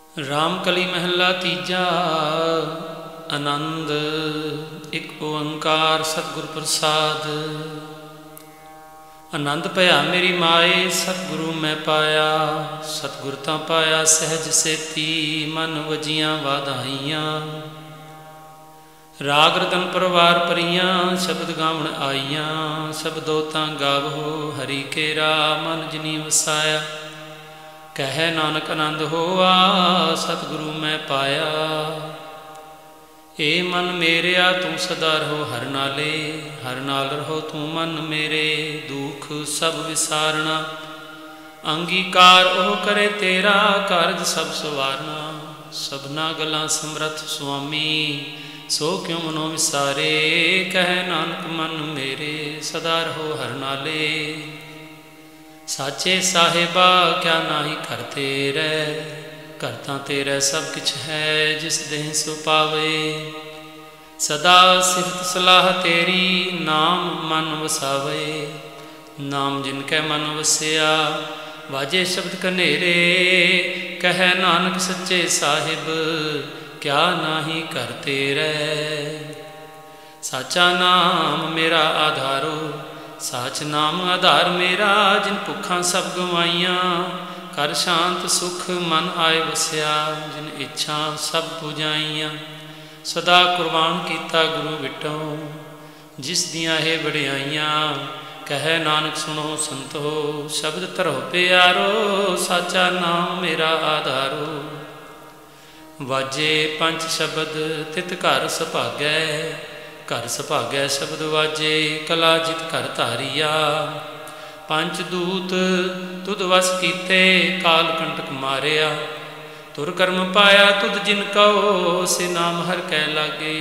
रामकली महला तीजा। आनंद एक ओंकार सतगुर प्रसाद। आनंद पया मेरी माए सतगुरु मैं पाया। सतगुर तां पाया सहज सेती मन वजियां वाधाइयां। राग रतन परवार परियां शब्द गावण आईयां। शब्दो तां गावो हरि केरा मन जिनी वसाया। कह नानक आनंद होआ सतगुरु मैं पाया। ए मन मेरिया तू सदा रहो हर नाले। हर नाल रहो तू मन मेरे दुख सब विसारना। अंगीकार ओह करे तेरा कारज सब सवारना। सबना गलां समरथ स्वामी सो क्यों मनो विसारे। कह नानक मन मेरे सदा रहो हर नाले। साचे साहिबा क्या नाही कर तेरे। करता तेरे सब किछ है जिस देह सो पावे। सदा सिफत सलाह तेरी नाम मन वसावे। नाम जिनकै मन वसिया वाजे शब्द कनेरे। कह नानक सच्चे साहिब क्या नाही कर तेरे। साचा नाम मेरा आधारो साच नाम आधार मेरा। जिन भुखां सब गवाइयां कर शांत सुख मन आए वसिया। जिन इच्छा सब पुजाइयां सदा कुर्बान कीता गुरु विटो। जिस दियां है वडियाइयां कह नानक सुनो संतो। शब्द धरो प्यारो साचा नाम मेरा आधारो। वाजे पंच शब्द तित घर सुभागै। घर सुभागै शब्द वाजे कला जित घर धारिया। पंच दूत तुद वस कीते काल कंटक मारिया। तुर कर्म पाया तुद जिन कहो से नाम हर कै लागे।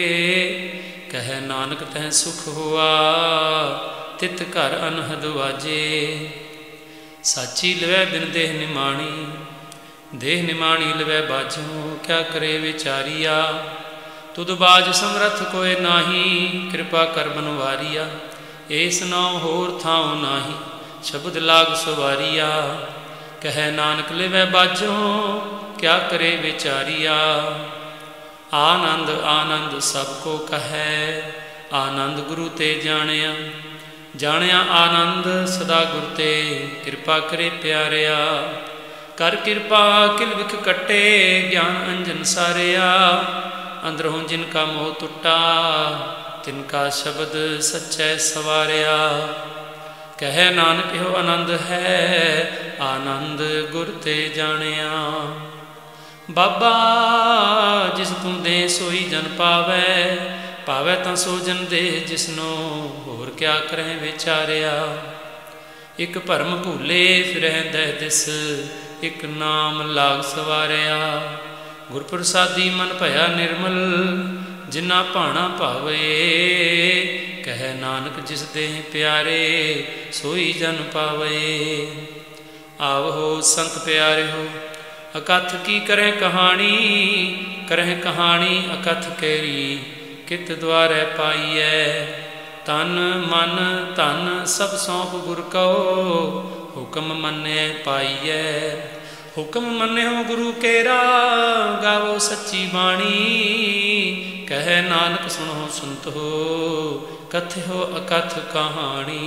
कह नानक तह सुख हुआ तित घर अनहद वाजे। साची लवै बिन देह निमाणी देह निमाणी लवै बाजो। क्या करे विचारिया तुद बाज समरथ कोय नाही। कृपा कर बनवारिया एस नाम होर थाओ नाही। शब्द लाग सवारिया कह नानक लिवै बाजो। क्या करे विचारिया आनंद आनंद सबको कहे। आनंद गुरु ते जानिया जानिया आनंद सदा गुर ते। कृपा करे प्यारिया कर कृपा किल विख कटे। ज्ञान अंजन सारिया अंदरों जिनका मोह टुटा तिनका शब्द सच्चै सवारिया। कह नानक यो आनंद है आनंद गुर ते जानिया। बाबा जिस तू दे सोई जन पावै। पावै तां सो जन दे जिसनो होर क्या करें विचारिया। एक भरम भूले फिरह दै दिस। एक नाम लाग सवारिया। गुर प्रसादी मन भया निर्मल जिन्ना भाना भावे। कह नानक जिस देह प्यारे सोई जन पावे। आवहो संत प्यारे हो अकथ की करें कहानी। करें कहानी अकथ केरी कित द्वारे पाईऐ। तन मन धन सब सौंप गुर कहो। हुक्म मन्ने पाईऐ हुक्म मन्ने हो गुरु केरा। गावो सच्ची बाणी कह नानक सुनो सुनतो। कथ्यो अकथ कहानी।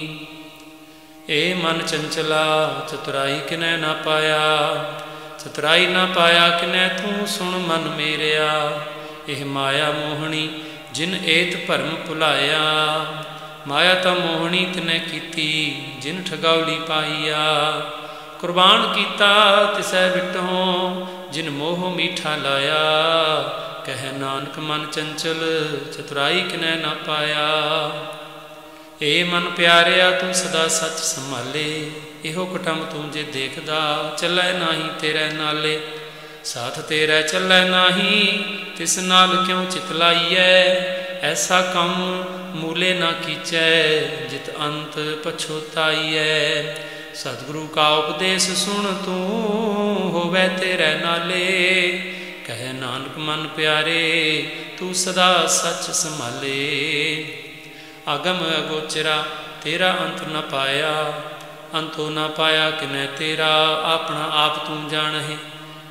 ए मन चंचला चतुराई किनै ना पाया। चतुराई ना पाया किनै तू सुन मन मेरिया। एह माया मोहनी जिन एत भरम भुलाया। माया तां मोहनी तिनै कीती जिन ठगौली पाईया। कुर्बान कीता तिसै विटों जिन मोह मीठा लाया। कह नानक मन चंचल चतुराई किनै ना पाया। ए मन प्यारिया तू सदा सच संभाले। इहो कुटुंब तू जे देखदा चलै नाही तेरे नाले। साथ तेरे चलै नाही तिस नाल क्यों चित लाईऐ। ऐसा कम मूले ना कीचै जित अंत पछोताईऐ। सतगुरु का उपदेश सुन तू होवै तेरे नाले। कह नानक मन प्यारे तू सदा सच संभाले। आगम अगोचरा तेरा अंत न पाया। अंतो न पाया किनै तेरा अपना आप तू जान है।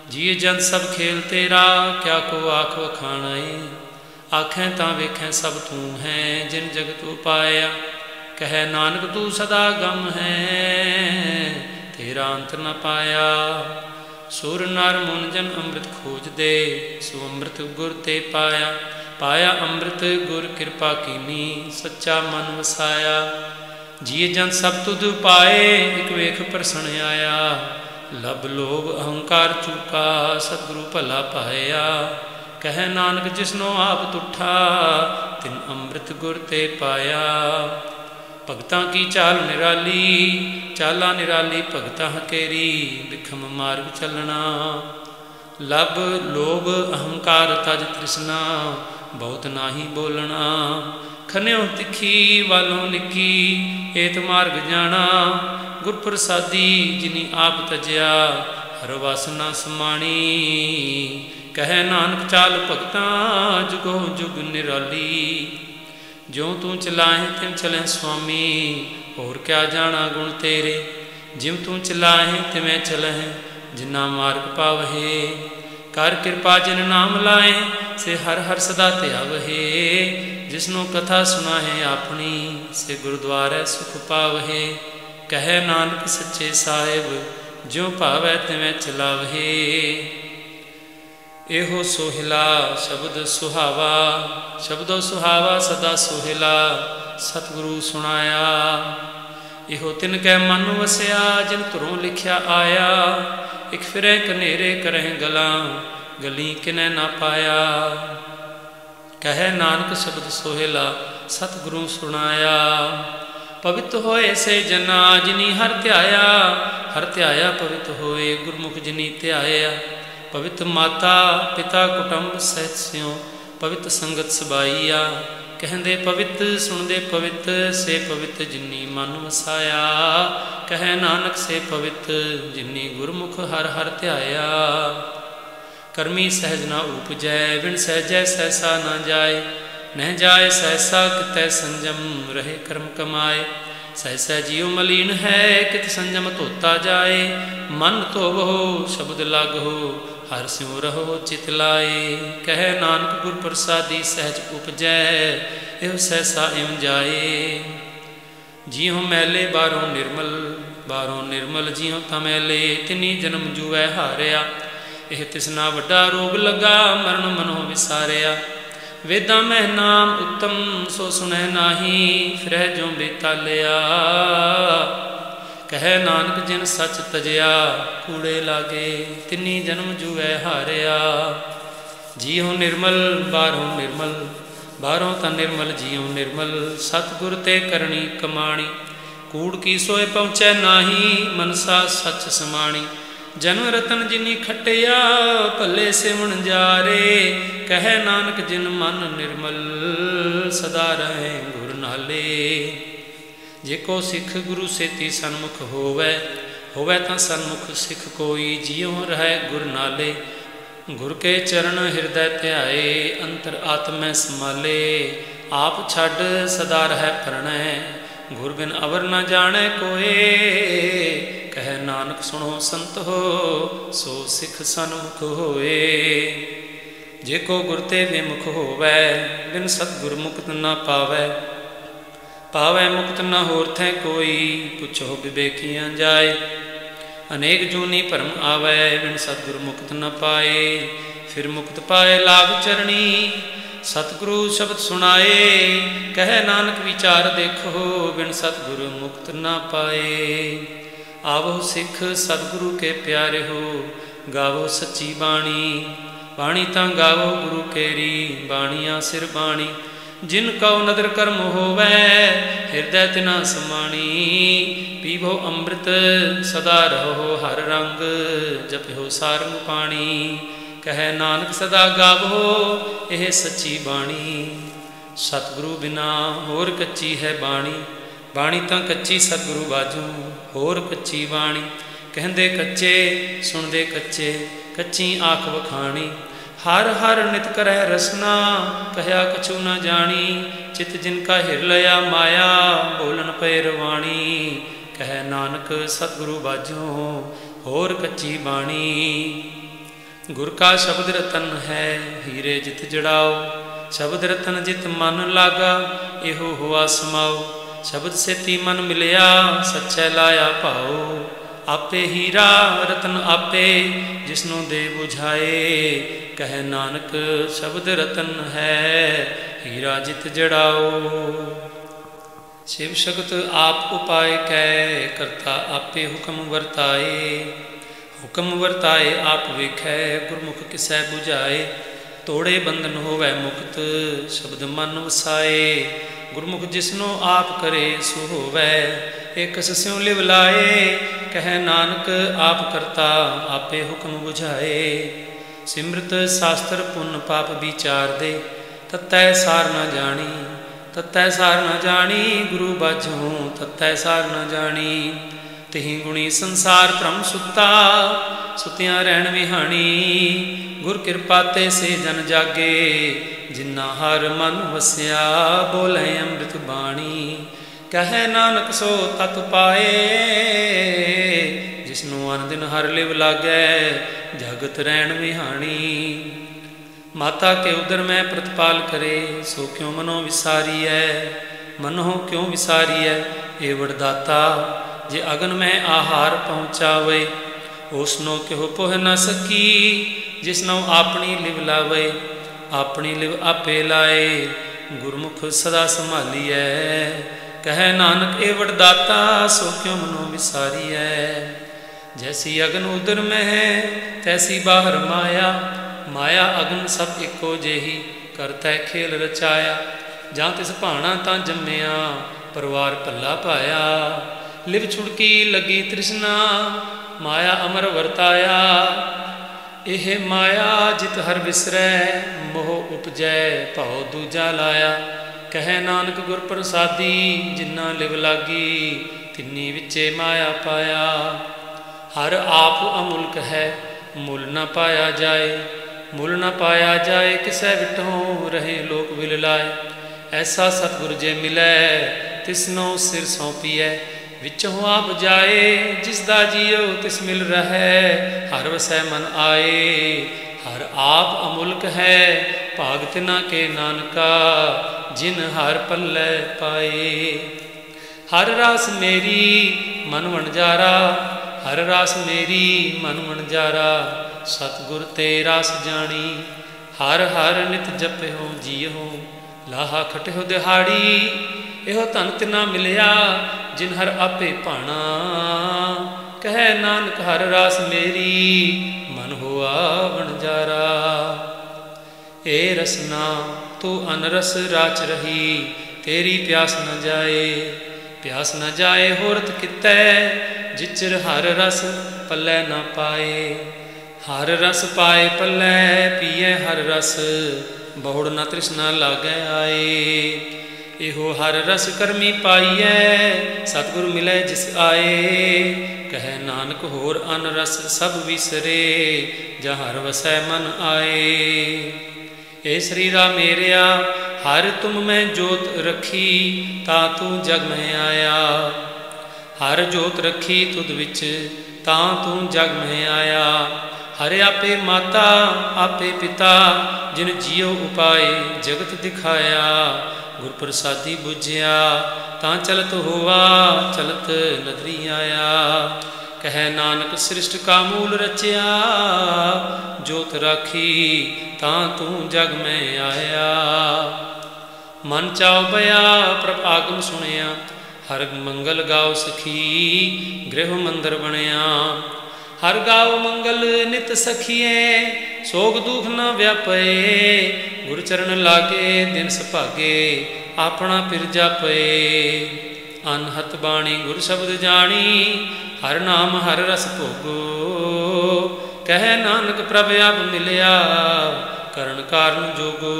जीए जंत सब खेल तेरा, क्या को आख वखाणाए। आखें तां वेखें सब तू है, जिन जगत उपाया। कह नानक तू सदा गम है, तेरा अंत न पाया। सुर नर मुन जन अमृत खोज दे, सो अमृत गुर ते पाया। पाया अमृत गुर कृपा कीनी, सच्चा मन वसाया। जीए जन सब तुध पाए, एक वेख प्रसन्न आया। लब लोभ अहंकार चूका, सतगुरु भला पाया। कह नानक जिसनो आप तुठा, तिन अमृत गुर ते पाया। भगतां की चाल निराली, चाला निराली भगतां केरी। बिखम मार्ग चलना, लब लोभ अहंकार तज तृष्णा। बहुत नाही बोलना, खन्यो तिखी वालों निकी। एत मार्ग जाना, गुर प्रसादी जिनी आप तजया। हर वासना समाणी, कह नानक चाल भगतां। जुगो जुग निराली, ज्यों तू चलाए तिम चलें स्वामी। होर क्या जाना गुण तेरे, जिम तू चलाए तिवें चलें। जिन्ना मार्ग पावहे, कर कृपा जिन नाम लाए। से हर हर सदा त्यावहे, जिसनो कथा सुनाहे अपनी। से गुरुद्वारे सुख पावहे। कह नानक सच्चे साहिब, ज्यों भावै तिवें चलावहे। एहो सोहिला शब्द सुहावा, शब्दो सुहावा सदा सोहिला। सतगुरु सुनाया, एहो तिन कै मन वसिया। जिन धुरों लिखिया आया, एक फिरे कनेरे करह गलां। गली किनै ना पाया। कह नानक शब्द सोहेला, सतगुरु सुनाया। पवित्र होए से जना, जिनी हर ध्याया। हर ध्याया पवित्र होए, गुरमुख जिनी ध्याया। पवित्र माता पिता कुटुंब सहित स्यों, पवित्र संगत सबाईया। कहंदे पवित्र सुनदे पवित्र, से पवित्र जिनी मन वसाया। कह नानक से पवित्र, जिनी गुरमुख हर हर ध्याया। कर्मी सहज ना उपजै, बिन सहजै सहसा ना जाए। न जाए सहसा कितै संजम, रहे कर्म कमाए। सहसा जीव मलीन है, कित संजम धोता जाए। मन धोवो शब्द लागो, हर स्यों रहो चित लाए। कह नानक गुर प्रसादी सहज उपजै, एह सहसा इम जाए। जियों मैले बारों निर्मल, बारों निर्मल जियों तमैले। तिनी जन्म जुए हारिया, एह तिसना वड्डा रोग लगा। मरण मनो विसारिया, वेदां मह नाम उत्तम। सो सुनै नाही, फिरह ज्यों बेतालिया। कह नानक जिन सच तजया, कूड़े लागे। तिनी जन्म जुए हारिया। जियों निर्मल बारों निर्मल, बारों ता निर्मल जियों निर्मल। सतगुर ते करनी कमाणी, कूड़ की सोए पहुँचै नाही। मनसा सच समाणी, जन्म रतन जिनी खटिया। भले सिमण जारे, कह नानक जिन मन निर्मल। सदा रहे गुर नाले। जेको सिख गुरु सेती सन्मुख होवै, होवै तां सन्मुख सिख कोई। जियों रहे गुर नाले, गुर के चरण हृदय ध्याए। अंतर आत्मै संभाले, आप छड़ सदा रह परणै। गुर बिन अवर न जाने कोए। कह नानक सुनो संत हो, सो सिख सन्मुख होए। जेको गुर ते विमुख होवै, बिन सतगुर मुक्त न पावै। पावै मुक्त न होर थै कोई, पुछो विवेकियां जाए। अनेक जूनी भरम आवै, बिन सतगुर मुक्त न पाए। फिर मुक्त पाए लाभ चरणी, सतगुरु शब्द सुनाए। कह नानक विचार देखो, बिन सतगुरु मुक्त न पाए। आवो सिख सतगुरु के प्यारे हो, गावो सच्ची बाणी। बाणी तां गावो गुरु केरी, बाणियां सिर बाणी। जिन कौ नदर कर्म होवै, हृदय तिना समाणी। पीवो अमृत सदा रहो हर रंग, जपियो सारंग पाणी। कह नानक सदा गावो, यह सच्ची बाणी। सतगुरु बिना होर कच्ची है बाणी। बाणी तां कच्ची सतगुरु बाजू, होर कच्ची बाणी। कहंदे कच्चे सुनदे कच्चे, कच्ची आख वखाणी। हर हर नित करੈ रसना, कहया कछु न जानी। चित जिनका हिर लया माया, बोलन पे रवाणी। कह नानक सतगुरु बाजू, होर कच्ची बाणी। गुर का शब्द रतन है, हीरे जित जड़ाओ। शब्द रतन जित मन लागा, एहो हुआ समाओ। शब्द सेती मन मिलिया, सच्चै लाया भाओ। आपे हीरा रतन आपे, जिसनों दे बुझाए। कह नानक शब्द रतन है, हीरा जित जड़ाओ। शिव शक्त आप उपाय कै, करता आपे हुक्म वर्ताए। हुक्म वर्ताए आप वेखै, गुरमुख किसै बुझाए। तोड़े बंधन होवै मुक्त, शब्द मन वसाए। गुरमुख जिसनों आप करे सो होवै, एकस स्यों लिव लाए। कह नानक आप करता आपे हुक्म बुझाए। सिमरत शास्त्र पुण्य पाप विचार दे, तत्तै सार न जानी। तत्तै सार न जानी, गुरु बाझों तत्तै सार न जानी। तिहि गुणी संसार भ्रम सुता, सुतियां रहन विहानी। गुर कृपा ते से जन जागे, जिन्ना हर मन वसिया। बोले अमृत बाणी, कह नानक सो तत पाए। जिसनों अन दिन हर लिव लागै, जगत रहन विहानी। माता के उदर में प्रतिपाल करे, सो क्यों मनो विसारी है। मनो क्यों विसारी है, ये वरदाता। जे अगन में आहार पहुँचावे, उसनो क्यों पोह न सकी। जिसनों अपनी लिव लावे, अपनी लिव आपे लाए। गुरमुख सदा संभालिए, कह नानक ए वरदाता। सो क्यों मनो विसारी है। जैसी अगन उदर में है, तैसी बाहर माया। माया अगन सब इको जेही, करतै खेल रचाया। जां तिस भाणा तां जम्मिया, परिवार भला पाया। लिव छुड़की लगी तृष्णा, माया अमर वरताया। एह माया जित हर विसरै, मोह उपजै भाव दूजा लाया। कह नानक गुर प्रसादी, जिन्ना लिव लागी। तिन्नी विचे माया पाया। हर आप अमुल्क है, मुल न पाया जाए। मुल न पाया जाए, किसै विठों रहे लोक विल लाए। ऐसा सतगुर जे मिलै, तिसनो सिर सौंपिए। विचों आप जाए, जिसदा जियो तिस मिल रहे। हर वसै मन आए, हर आप अमुल्क है। भाग तिना के नानका, जिन हर पल्लै पाए। हर रास मेरी मन वणजारा, हर रास मेरी मन वणजारा। सतगुर ते रास जानी, हर हर नित जपहो जियो। लाहा खटहो दिहाड़ी, एहो धन तिना मिलिया। जिन हर आपे भाणा, कह नानक हर रास मेरी। मन होआ वणजारा। ए रसना तू अनरस राच रही, तेरी प्यास न जाए। प्यास न जाए होरत कितै, जिचर हर रस पल्लै न पाए। हर रस पाए पल्लै, पिए हर रस। बहुड़ न तृष्णा लागै आए। एहो हर रस करमी पाइए, सतगुर मिले जिस आए। कह नानक होर अन रस सब विसरे, जहाँ हर वसै मन आए। ए शरीरा मेरिया, हर तुम में जोत रखी। ता तू जग में आया। हर जोत रखी तुद विच, ता तू जग में आया। हर आपे माता आपे पिता, जिन जियो उपाय जगत दिखाया। गुर प्रसादी बुझिया, तां चलत होवा चलत नदरी आया। कह नानक सृष्ट का मूल रचिया, जोत राखी तां तू जग में आया। मन चाओ बया प्रभ आगम सुनिया, हर मंगल गाओ सखी गृह मंदिर बनिया। हर गाओ मंगल नित सखिए, सोग दुख न व्यापे। गुर चरण लागे दिन सभागे, अपना पिर जापे। अनहत बाणी गुर शब्द जानी, हर नाम हर रस भोगो। कह नानक प्रभ अब मिलिया, करण कारण जोगो।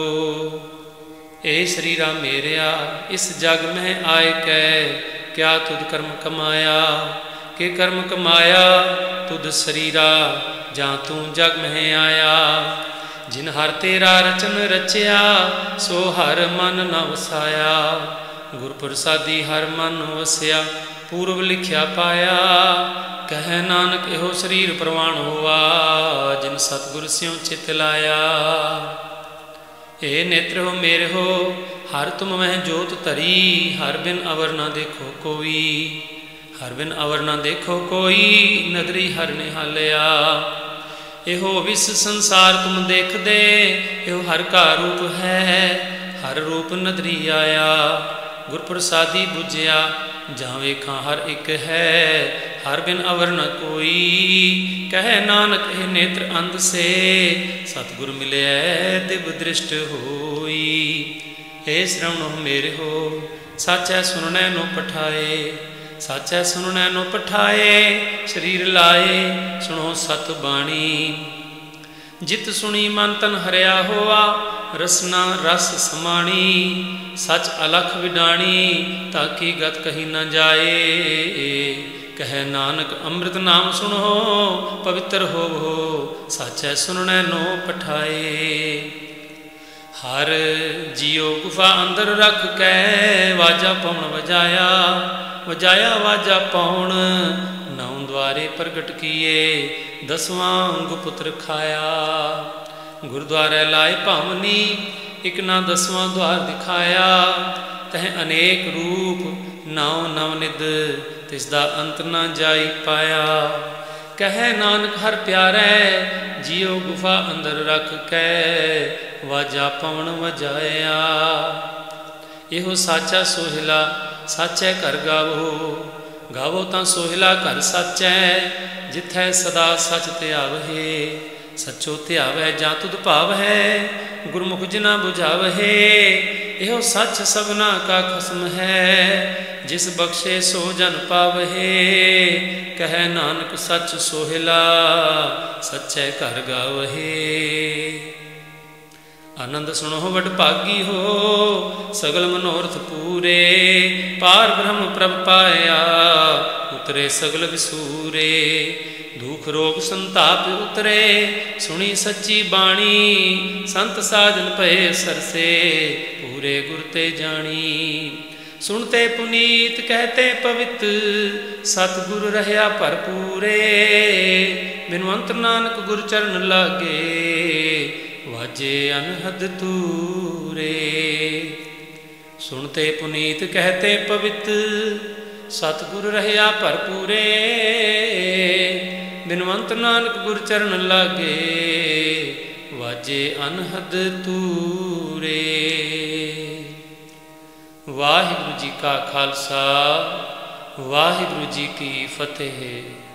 ए शरीरा मेरिया, इस जग में आए कै क्या तुद कर्म कमाया। के कर्म कमाया तुद शरीरा, जां तू जग में आया। जिन हर तेरा रचन रचिया, सो हर मन न वसाया। गुर प्रसादी हर मन वसिया, पूर्व लिखिया पाया। कह नानक एहो शरीर प्रवाण होवा, जिन सतगुर स्यों चित लाया। ए नेत्र हो मेरे हो, हर तुम मह जोत धरी, हर बिन अवर न देखो कोई, हर बिन अवर न देखो कोई, नदरी हर निहालिया। एहो विस संसार तुम देख दे, एहो हर का रूप है, हर रूप नदरी आया। गुर प्रसादी बुझिया, जहाँ वेखा हर एक है, हर बिन अवर न कोई। कह नानक ए नेत्र अंध से, सतगुर मिले दिव दृष्ट होई। हे श्रवण मेरे हो, सच है सुनने नो पठाए, सच है सुनने नो पठाए। शरीर लाए सुनो सत बाणी, जित सुनी मन तन हरिया होआ, रसना रस समाणी। सच अलख विडाणी, ताकि गत कही न जाए। कह नानक अमृत नाम सुनो, पवित्र होवो, सच है सुनने नो पठाए। हर जियो गुफा अंदर रख कै, वाजा पवन वजाया, वजाया वाजा पौन। नौ द्वारे प्रगट किए, दसवां गुपुत्र खाया। गुरुद्वारे लाए भावनी, एक ना दसवां द्वार दिखाया। तह अनेक रूप, नौ नवनिध, तिसदा अंत न जाई पाया। कह नानक हर प्यारे, जियो गुफा अंदर रख कै, वाजा पवन वजाया। एहो साचा सोहिला, साचै घर गावो, गावो तां सोहिला घर साचै। जिथै सदा सच ध्यावहे, सचो ध्यावै जां तुध भावै। गुरमुख जिना बुझावहे, एहो सच सबना का खसम है, जिस बख्शे सो जन पावहे। कह नानक सच सोहिला, सचै घर गावहे। आनंद सुनो वड भागी हो, सगल मनोरथ पूरे। पार ब्रह्म प्रभ पाया, उतरे सगल विसूरे। दुख रोग संताप उतरे, सुनी सच्ची बाणी। संत साजन भये सरसे, पूरे गुर ते जानी। सुनते पुनीत कहते पवित, सतगुर रहया भरपूरे। बिनवंत नानक गुर चरण लागे, वाजे अनहद तूरे। सुनते पुनीत कहते पवित, सतगुर रहया भरपूरे। बिनवंत नानक गुर चरण लागे, वाजे अनहद तूरे। वाहिगुरु जी का खालसा, वाहिगुरु जी की फतेह।